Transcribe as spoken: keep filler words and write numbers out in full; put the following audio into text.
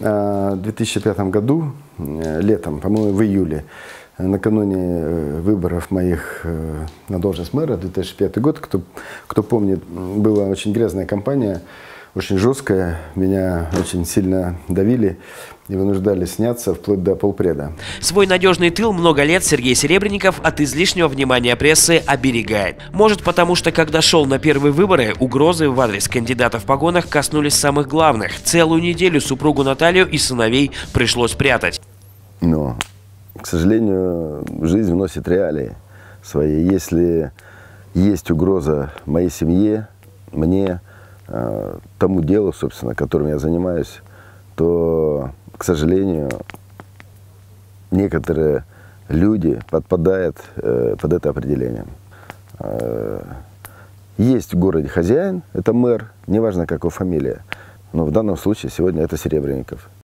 в две тысячи пятом году, летом, по-моему, в июле, накануне выборов моих на должность мэра, две тысячи пятый год, кто, кто помнит, была очень грязная кампания, очень жесткая, меня очень сильно давили и вынуждали сняться вплоть до полпреда. Свой надежный тыл много лет Сергей Серебренников от излишнего внимания прессы оберегает. Может, потому что, когда шел на первые выборы, угрозы в адрес кандидата в погонах коснулись самых главных. Целую неделю супругу Наталью и сыновей пришлось прятать. Но, к сожалению, жизнь вносит реалии свои. Если есть угроза моей семье, мне, тому делу, собственно, которым я занимаюсь, то, к сожалению, некоторые люди подпадают э, под это определение. Э, есть в городе хозяин, это мэр, неважно, какая фамилия, но в данном случае сегодня это Серебренников.